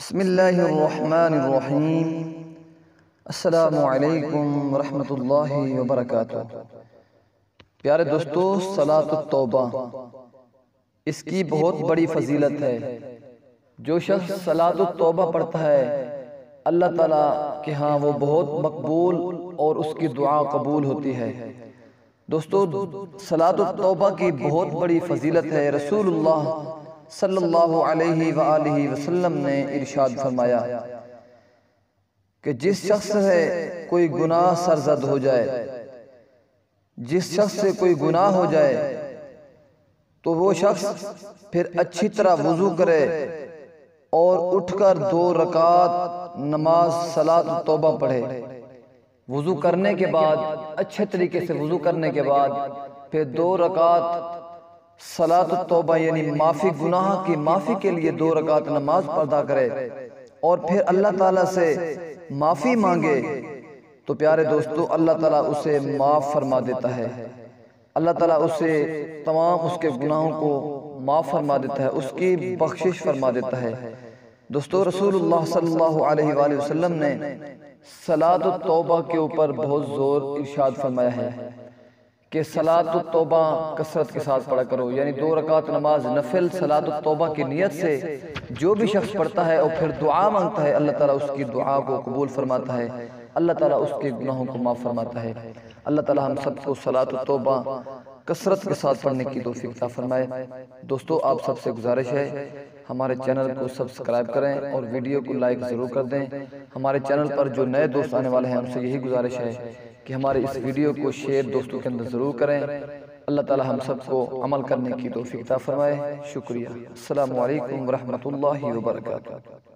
بسم اللہ الرحمن الرحیم۔ السلام علیکم ورحمۃ اللہ وبرکاتہ۔ پیارے دوستو، صلاۃ التوبہ اس کی بہت بڑی فضیلت ہے۔ جو شخص صلاۃ التوبہ پڑھتا ہے اللہ تعالیٰ کے ہاں وہ بہت مقبول اور اس کی دعا قبول ہوتی ہے۔ دوستو، صلاۃ التوبہ کی بہت بڑی فضیلت ہے۔ رسول اللہ صلی اللہ علیہ وآلہ وسلم نے ارشاد فرمایا کہ جس شخص سے کوئی گناہ سرزد ہو جائے، جس شخص سے کوئی گناہ ہو جائے تو وہ شخص پھر اچھی طرح وضو کرے اور اٹھ کر 2 رکعت نماز صلاۃ التوبہ پڑھے۔ وضو کرنے کے بعد، اچھے طریقے سے وضو کرنے کے بعد پھر 2 رکعت صلاۃ التوبہ یعنی معافی، گناہ کی معافی کے لیے 2 رکعت نماز ادا کرے اور پھر اللہ تعالیٰ سے معافی مانگے تو پیارے دوستو اللہ تعالیٰ اسے معاف فرما دیتا ہے۔ اللہ تعالیٰ اسے تمام اس کے گناہوں کو معاف فرما دیتا ہے، اس کی بخشش فرما دیتا ہے۔ دوستو، رسول اللہ صلی اللہ علیہ وآلہ وسلم نے صلاۃ التوبہ کے اوپر بہت زور ارشاد فرمایا ہے کہ صلاۃ التوبہ کثرت کے ساتھ پڑھا کرو، یعنی 2 رکعت نماز نفل صلاۃ التوبہ کی نیت سے جو بھی شخص پڑھتا ہے اور پھر دعا مانگتا ہے اللہ تعالیٰ اس کی دعا کو قبول فرماتا ہے، اللہ تعالیٰ اس کے گناہوں کو معاف فرماتا ہے۔ اللہ تعالیٰ ہم سب کو صلاۃ التوبہ کثرت کے ساتھ پڑھنے کی توفیق عطا فرمائے۔ دوستو، آپ سب سے گزارش ہے ہمارے چینل کو سبسکرائب کریں اور ویڈیو کو لائک ضرور کر دیں۔ ہمارے چینل پر جو نئے دوست آنے والے ہیں ان سے یہی گزارش ہے کہ ہمارے اس ویڈیو کو شیئر دوستوں کے اندر ضرور کریں۔ اللہ تعالیٰ ہم سب کو عمل کرنے کی توفیق عطا فرمائے۔ شکریہ۔ السلام علیکم ورحمۃ اللہ وبرکاتہ۔